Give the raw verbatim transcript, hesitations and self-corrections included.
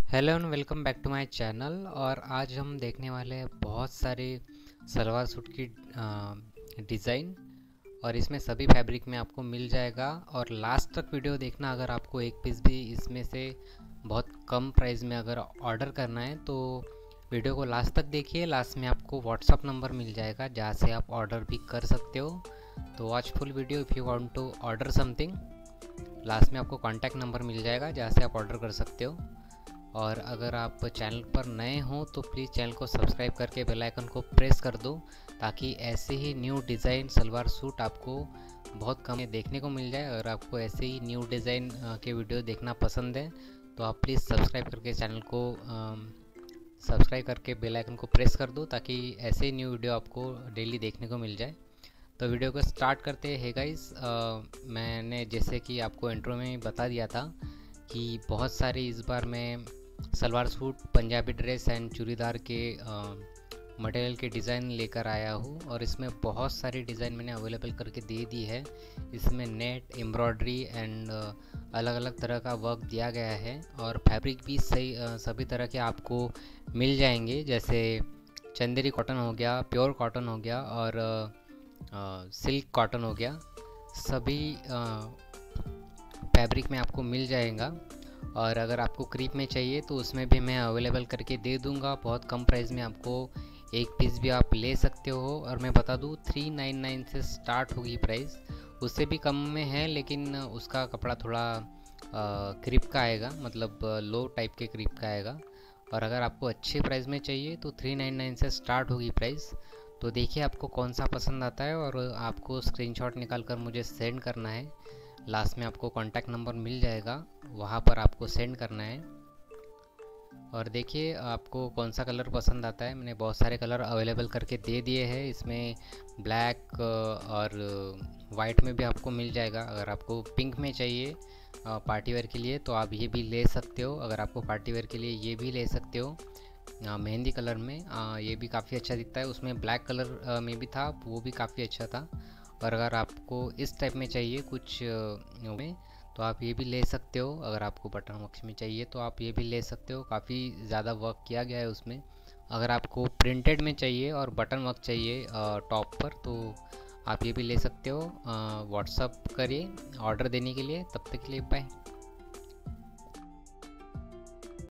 Hello and welcome back to my channel. और आज हम देखने वाले हैं बहुत सारे सलवार सूट की डिज़ाइन, और इसमें सभी फैब्रिक में आपको मिल जाएगा। और लास्ट तक वीडियो देखना। अगर आपको एक पीस भी इसमें से बहुत कम प्राइस में अगर ऑर्डर करना है तो वीडियो को लास्ट तक देखिए। लास्ट में आपको व्हाट्सअप नंबर मिल जाएगा जहाँ से आप ऑर्डर भी कर सकते हो। तो watch full video if you want to order something. Last में आपको कॉन्टैक्ट नंबर मिल जाएगा जहाँ से आप ऑर्डर कर सकते हो। और अगर आप चैनल पर नए हो तो प्लीज़ चैनल को सब्सक्राइब करके बेल आइकन को प्रेस कर दो, ताकि ऐसे ही न्यू डिज़ाइन सलवार सूट आपको बहुत कम में देखने को मिल जाए। अगर आपको ऐसे ही न्यू डिज़ाइन के वीडियो देखना पसंद है तो आप प्लीज़ सब्सक्राइब करके चैनल को सब्सक्राइब करके बेल आइकन को प्रेस कर दो, ताकि ऐसे ही न्यू वीडियो आपको डेली देखने को मिल जाए। तो वीडियो को स्टार्ट करते हैं गाइस। मैंने जैसे कि आपको इंट्रो में बता दिया था कि बहुत सारे इस बार मैं salwar suit, Punjabi dress and churidar के मटेरियल के डिज़ाइन लेकर आया हूँ। और इसमें बहुत सारी डिज़ाइन मैंने अवेलेबल करके दे दी है। इसमें नेट, एम्ब्रॉयडरी एंड अलग अलग तरह का वर्क दिया गया है। और फैब्रिक भी सही आ, सभी तरह के आपको मिल जाएंगे, जैसे चंदेरी कॉटन हो गया, प्योर कॉटन हो गया और आ, सिल्क कॉटन हो गया। सभी फैब्रिक में आपको मिल जाएगा। और अगर आपको क्रीप में चाहिए तो उसमें भी मैं अवेलेबल करके दे दूंगा बहुत कम प्राइस में। आपको एक पीस भी आप ले सकते हो। और मैं बता दूं थ्री नाइन नाइन से स्टार्ट होगी प्राइस, उससे भी कम में है, लेकिन उसका कपड़ा थोड़ा क्रीप का आएगा, मतलब लो टाइप के क्रीप का आएगा। और अगर आपको अच्छे प्राइस में चाहिए तो थ्री नाइन नाइन से स्टार्ट होगी प्राइस। तो देखिए आपको कौन सा पसंद आता है और आपको स्क्रीनशॉट निकाल कर मुझे सेंड करना है। लास्ट में आपको कॉन्टैक्ट नंबर मिल जाएगा, वहाँ पर आपको सेंड करना है। और देखिए आपको कौन सा कलर पसंद आता है। मैंने बहुत सारे कलर अवेलेबल करके दे दिए हैं। इसमें ब्लैक और वाइट में भी आपको मिल जाएगा। अगर आपको पिंक में चाहिए पार्टी वेयर के लिए तो आप ये भी ले सकते हो। अगर आपको पार्टी वेयर के लिए ये भी ले सकते हो। मेहंदी कलर में आ, ये भी काफ़ी अच्छा दिखता है। उसमें ब्लैक कलर में भी था, वो भी काफ़ी अच्छा था। और अगर आपको इस टाइप में चाहिए कुछ में तो आप ये भी ले सकते हो। अगर आपको बटन वर्क में चाहिए तो आप ये भी ले सकते हो। काफ़ी ज़्यादा वर्क किया गया है उसमें। अगर आपको प्रिंटेड में चाहिए और बटन वर्क चाहिए टॉप पर तो आप ये भी ले सकते हो। व्हाट्सअप करिए ऑर्डर देने के लिए। तब तक के लिए बाय।